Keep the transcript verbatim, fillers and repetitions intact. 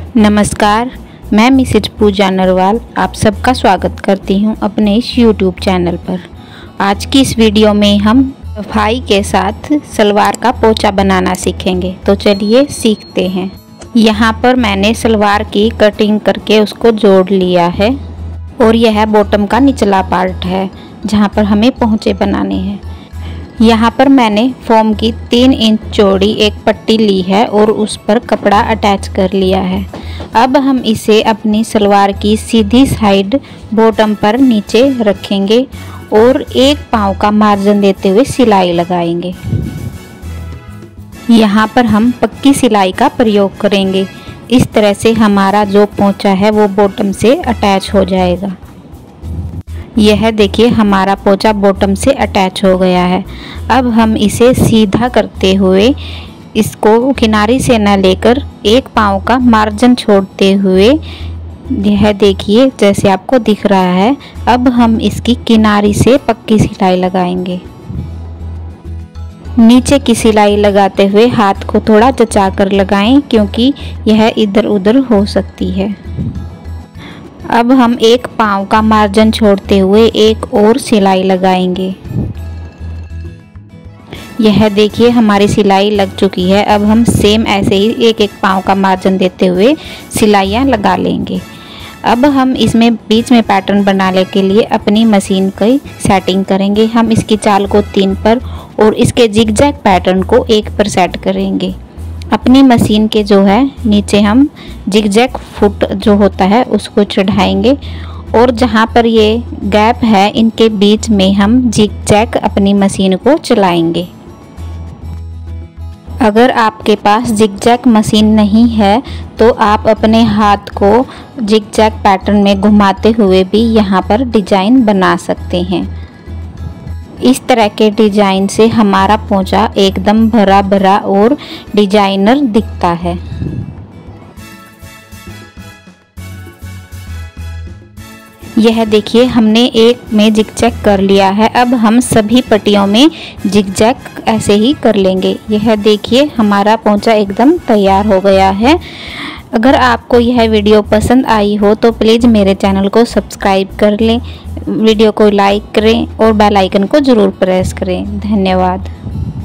नमस्कार, मैं मिसेज पूजा नरवाल आप सबका स्वागत करती हूं अपने इस यूट्यूब चैनल पर। आज की इस वीडियो में हम सफाई के साथ सलवार का पोंचा बनाना सीखेंगे, तो चलिए सीखते हैं। यहाँ पर मैंने सलवार की कटिंग करके उसको जोड़ लिया है और यह बॉटम का निचला पार्ट है जहाँ पर हमें पोंचे बनाने हैं। यहाँ पर मैंने फोम की तीन इंच चौड़ी एक पट्टी ली है और उस पर कपड़ा अटैच कर लिया है। अब हम इसे अपनी सलवार की सीधी साइड बॉटम पर नीचे रखेंगे और एक पाँव का मार्जिन देते हुए सिलाई लगाएंगे। यहाँ पर हम पक्की सिलाई का प्रयोग करेंगे। इस तरह से हमारा जो पोंचा है वो बॉटम से अटैच हो जाएगा। यह देखिए हमारा पोंचा बॉटम से अटैच हो गया है। अब हम इसे सीधा करते हुए इसको किनारे से न लेकर एक पाँव का मार्जिन छोड़ते हुए, यह देखिए जैसे आपको दिख रहा है। अब हम इसकी किनारे से पक्की सिलाई लगाएंगे। नीचे की सिलाई लगाते हुए हाथ को थोड़ा जचा कर लगाएं क्योंकि यह इधर उधर हो सकती है। अब हम एक पाँव का मार्जिन छोड़ते हुए एक और सिलाई लगाएंगे। यह देखिए हमारी सिलाई लग चुकी है। अब हम सेम ऐसे ही एक एक पाँव का मार्जिन देते हुए सिलाइयाँ लगा लेंगे। अब हम इसमें बीच में पैटर्न बनाने के लिए अपनी मशीन की सेटिंग करेंगे। हम इसकी चाल को तीन पर और इसके जिगजैग पैटर्न को एक पर सेट करेंगे। अपनी मशीन के जो है नीचे हम जिगजैग फुट जो होता है उसको चढ़ाएंगे और जहाँ पर ये गैप है इनके बीच में हम जिगजैग अपनी मशीन को चलाएंगे। अगर आपके पास जिगजैग मशीन नहीं है तो आप अपने हाथ को जिगजैग पैटर्न में घुमाते हुए भी यहाँ पर डिजाइन बना सकते हैं। इस तरह के डिजाइन से हमारा पोंचा एकदम भरा भरा और डिजाइनर दिखता है। यह देखिए हमने एक में जिगजैग कर लिया है। अब हम सभी पट्टियों में जिगजैग ऐसे ही कर लेंगे। यह देखिए हमारा पोंचा एकदम तैयार हो गया है। अगर आपको यह वीडियो पसंद आई हो तो प्लीज़ मेरे चैनल को सब्सक्राइब कर लें, वीडियो को लाइक करें और बेल आइकन को ज़रूर प्रेस करें। धन्यवाद।